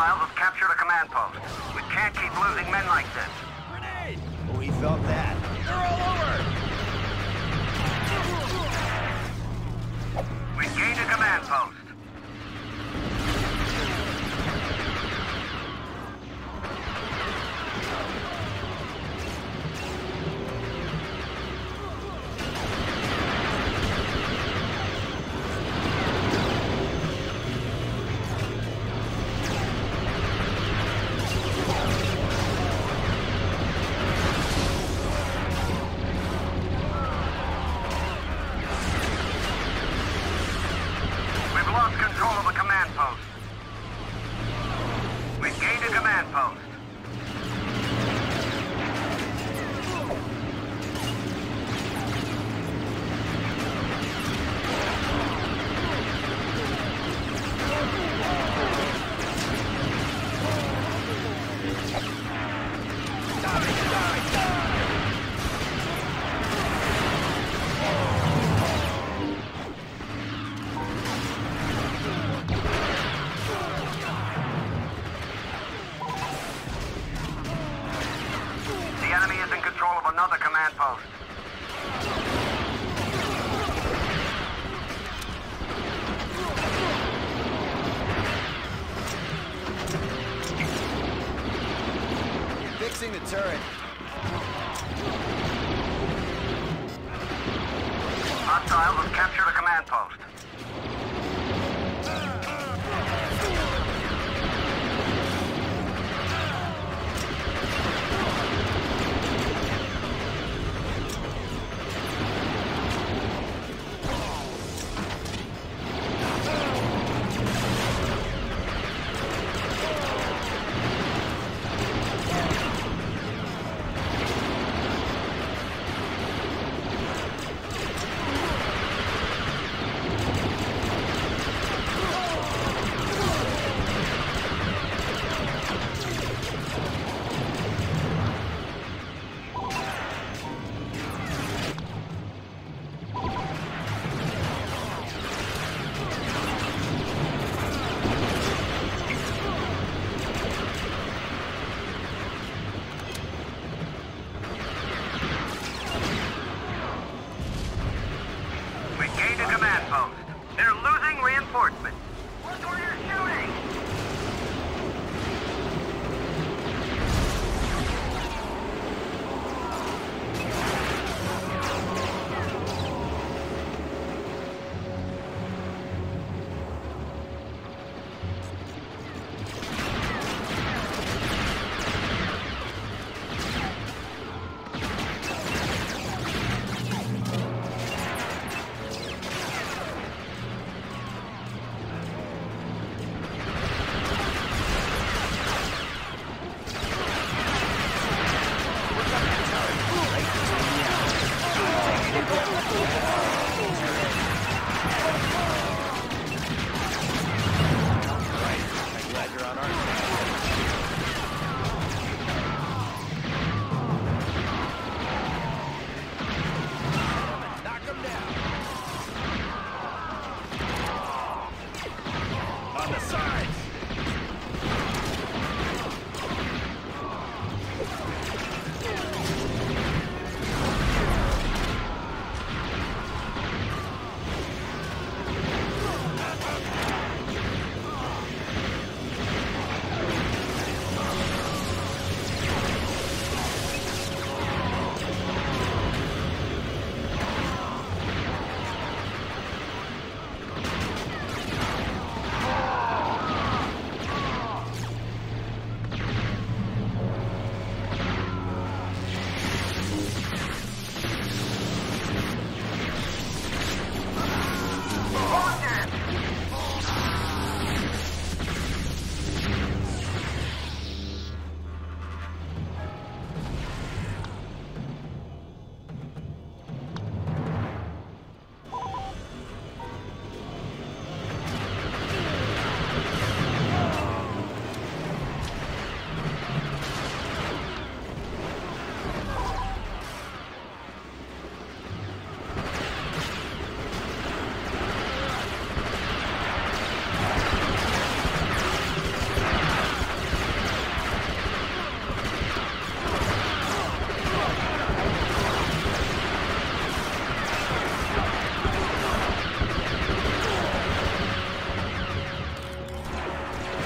Hostiles have captured a command post. We can't keep losing men like this. Grenade! We felt that. They're all over! We've gained a command post. Fixing the turret. Hostiles have captured a command post.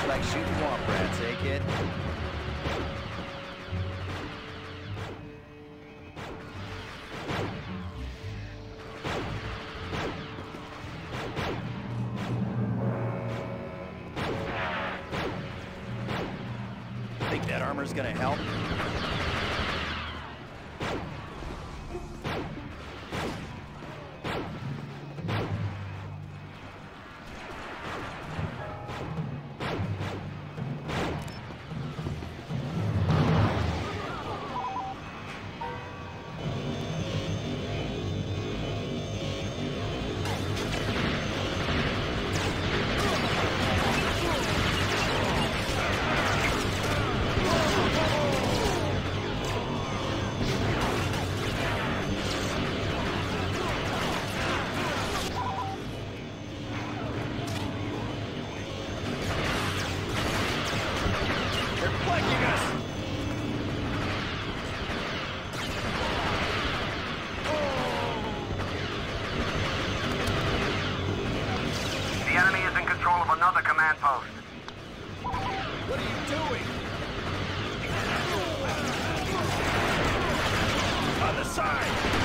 Like shooting womp rats, eh, kid? Think that armor's gonna help? The enemy is in control of another command post. What are you doing? On the side!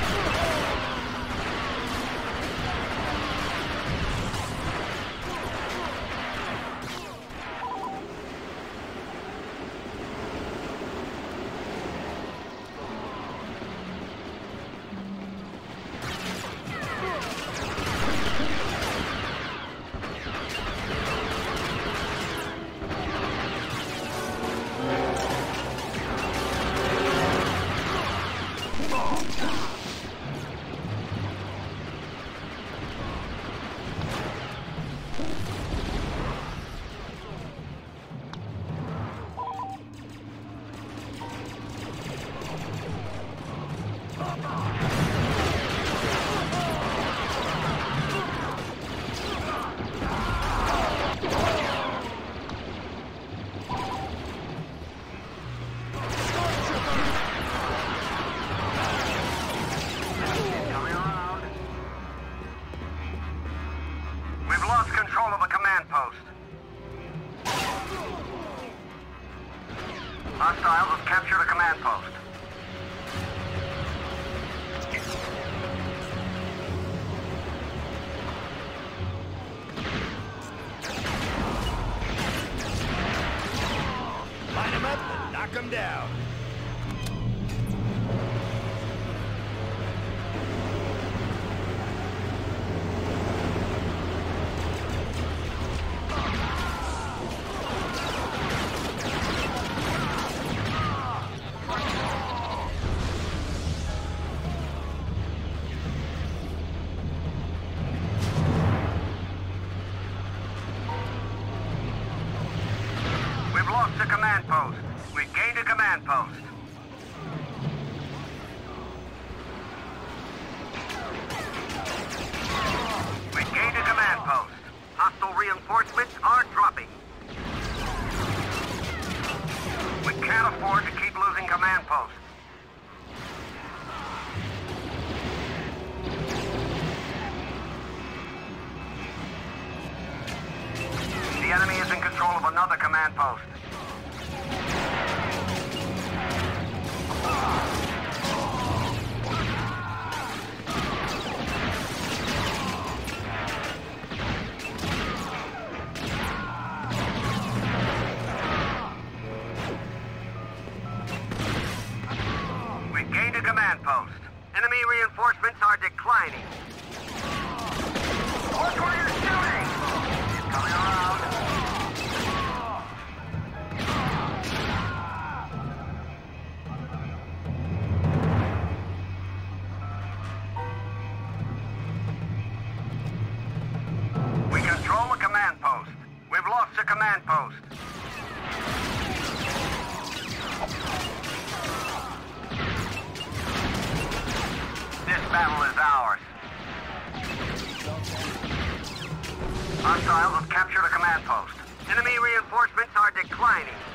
Hostiles have captured a command post. Line them up and knock them down. We've lost a command post. We gained a command post. We gained a command post. Hostile reinforcements are dropping. We can't afford to keep losing command posts. The enemy is in control of another command post. We gained a command post. Enemy reinforcements are declining. Watch where you're shooting! He's coming around. We control a command post. We've lost a command post. This battle is ours. Hostiles have captured a command post. Enemy reinforcements are declining.